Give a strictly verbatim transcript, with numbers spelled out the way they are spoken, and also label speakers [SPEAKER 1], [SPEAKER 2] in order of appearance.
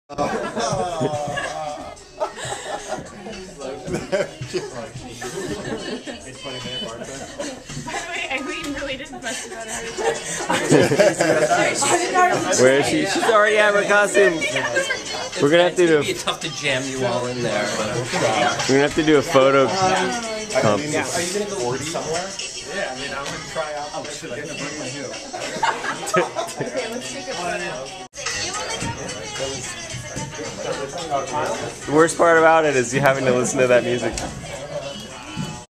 [SPEAKER 1] It's twenty minute bar trip.
[SPEAKER 2] By the way, Eileen really didn't fuss about it.
[SPEAKER 3] Where is she? She's already out of her costume. We're gonna have to do.
[SPEAKER 4] It'd be tough to jam you all in there, but I'm sure.
[SPEAKER 3] We're gonna have to do a photo.
[SPEAKER 1] Um, are you gonna go somewhere? Yeah, I mean, I'm gonna try out. Oh shit! I'm gonna bring my heel.
[SPEAKER 2] Okay, let's take a photo.
[SPEAKER 3] The worst part about it is you having to listen to that music.